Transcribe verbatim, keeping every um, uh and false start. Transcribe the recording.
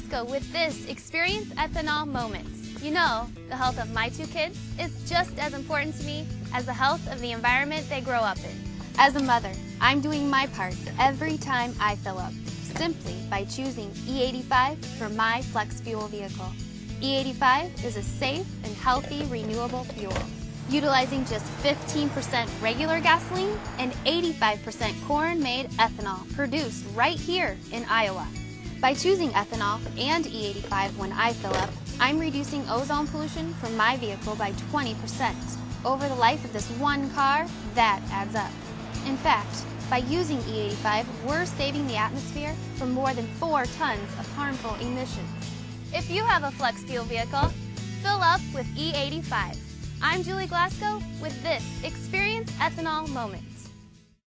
Glasgow with this Experience Ethanol Moments. You know, the health of my two kids is just as important to me as the health of the environment they grow up in. As a mother, I'm doing my part every time I fill up, simply by choosing E eighty-five for my flex fuel vehicle. E eighty-five is a safe and healthy renewable fuel, utilizing just fifteen percent regular gasoline and eighty-five percent corn-made ethanol produced right here in Iowa. By choosing ethanol and E eighty-five when I fill up, I'm reducing ozone pollution from my vehicle by twenty percent. Over the life of this one car, that adds up. In fact, by using E eighty-five, we're saving the atmosphere from more than four tons of harmful emissions. If you have a flex fuel vehicle, fill up with E eighty-five. I'm Julie Glasgow with this Experience Ethanol Moment.